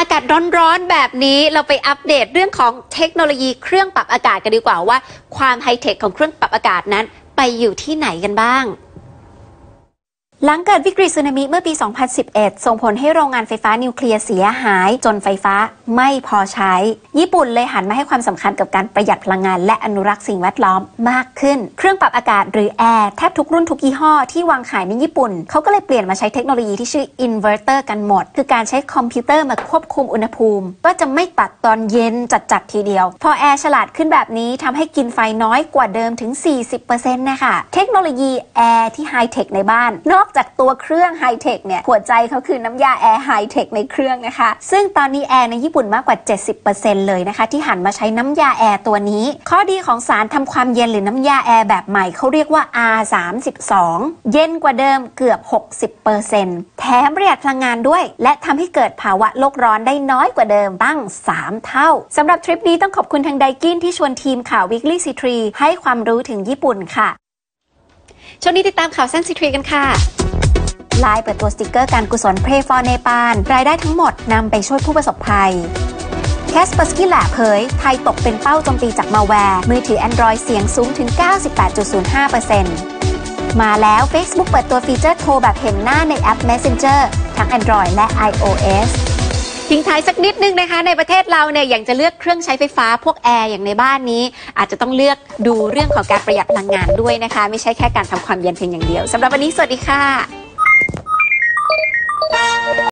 ากาศร้อนๆแบบนี้เราไปอัปเดตเรื่องของเทคโนโลยีเครื่องปรับอากาศกันดีกว่าว่าความไฮเทคของเครื่องปรับอากาศนั้นไปอยู่ที่ไหนกันบ้างหลังเกิดวิกฤตสึนามิเมื่อปี 2011 ส่งผลให้โรงงานไฟฟ้านิวเคลียร์เสียหายจนไฟฟ้าไม่พอใช้ญี่ปุ่นเลยหันมาให้ความสำคัญกับการประหยัดพลังงานและอนุรักษ์สิ่งแวดล้อมมากขึ้นเครื่องปรับอากาศหรือแอร์แทบทุกรุ่นทุกยี่ห้อที่วางขายในญี่ปุ่นเขาก็เลยเปลี่ยนมาใช้เทคโนโลยีที่ชื่ออินเวอร์เตอร์กันหมดคือการใช้คอมพิวเตอร์มาควบคุมอุณหภูมิก็จะไม่ตัดตอนเย็นจัดทีเดียวพอแอร์ฉลาดขึ้นแบบนี้ทำให้กินไฟน้อยกว่าเดิมถึง 40% นะคะเทคโนโลยีแอร์ที่ไฮเทคในบ้านนอกจากตัวเครื่องไฮเทคเนี่ยหัวใจเขาคือน้ำยาแอร์ไฮเทคในเครื่องนะคะซึ่งตอนนี้แอร์ในญี่ปุ่นมากกว่า 70% เลยนะคะที่หันมาใช้น้ำยาแอร์ตัวนี้ข้อดีของสารทำความเย็นหรือน้ำยาแอร์แบบใหม่เขาเรียกว่า R32 เย็นกว่าเดิมเกือบ 60% แถมประหยัดพลังงานด้วยและทำให้เกิดภาวะโลกร้อนได้น้อยกว่าเดิมตั้ง 3 เท่าสำหรับทริปนี้ต้องขอบคุณทางไดกินที่ชวนทีมข่าว Weekly C3 ให้ความรู้ถึงญี่ปุ่นค่ะช่วงนี้ติดตามข่าวสั้น C3 กันค่ะไลน์เปิดตัวสติกเกอร์การกุศล Pray for Nepal รายได้ทั้งหมดนำไปช่วยผู้ประสบภัย Kaspersky Lab เผยไทยตกเป็นเป้าโจมตีจากมาแวร์มือถือ Android เสียงสูงถึง 98.05% มาแล้ว Facebook เปิดตัวฟีเจอร์โทรแบบเห็นหน้าในแอป Messenger ทั้ง Android และ iOS ทิ้งท้ายสักนิดนึงนะคะในประเทศเราเนี่ยอย่างจะเลือกเครื่องใช้ไฟฟ้าพวกแอร์อย่างในบ้านนี้อาจจะต้องเลือกดูเรื่องของการประหยัดพลังงานด้วยนะคะไม่ใช่แค่การทำความเย็นเพียงอย่างเดียวสำหรับวันนี้สวัสดีค่ะ